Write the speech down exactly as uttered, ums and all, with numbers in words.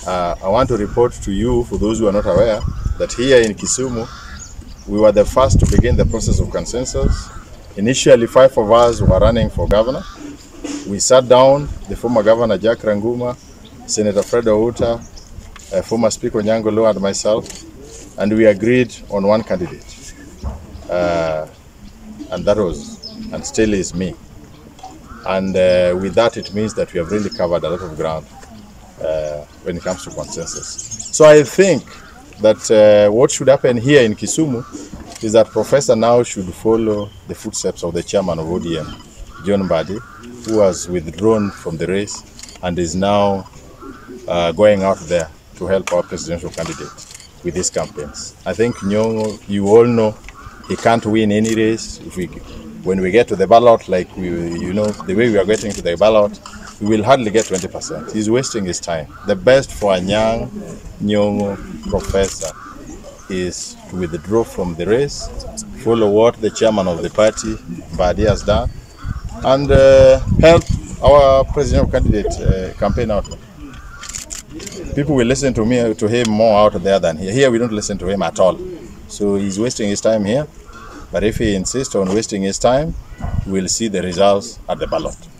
Uh, I want to report to you, for those who are not aware, that here in Kisumu, we were the first to begin the process of consensus. Initially, five of us were running for governor. We sat down, the former governor Jack Ranguma, Senator Fred Outa, uh, former Speaker Nyong'o and myself, and we agreed on one candidate. Uh, and that was, and still is me. And uh, with that, it means that we have really covered a lot of ground uh, when it comes to consensus. So I think that uh, what should happen here in Kisumu is that Professor now should follow the footsteps of the chairman of O D M, John Mbadi, who was withdrawn from the race and is now uh, going out there to help our presidential candidate with his campaigns. I think Nyong'o, you all know, he can't win any race. If we, when we get to the ballot, like we, you know, the way we are getting to the ballot, we will hardly get twenty percent. He's wasting his time. The best for a young Nyong'o professor is to withdraw from the race, follow what the chairman of the party, Mbadi, has done, and uh, help our presidential candidate uh, campaign out. People will listen to me, to him more out there than here. Here we don't listen to him at all. So he's wasting his time here. But if he insists on wasting his time, we'll see the results at the ballot.